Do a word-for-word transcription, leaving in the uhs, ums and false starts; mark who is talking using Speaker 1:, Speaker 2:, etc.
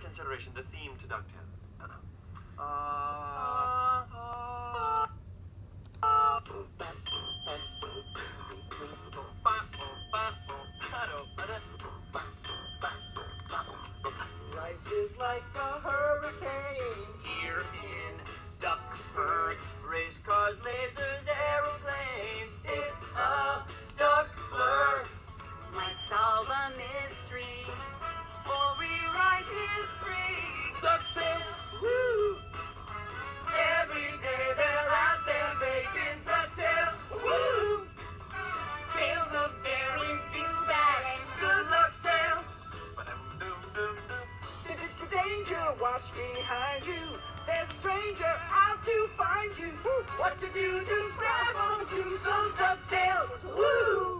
Speaker 1: consideration, the theme to DuckTales. Uh,
Speaker 2: Life is like a hurricane here in Duckburg. Race cars, lasers, aeroplanes. It's a duck blur.
Speaker 3: Might solve a mystery
Speaker 2: Or rewrite history. DuckTales, woo! Every day they're out there making DuckTales, woo! Tales of daring, do bad, and good luck tales. Danger, watch behind you. There's a stranger out to find you. What to do? Just grab onto some DuckTales, woo!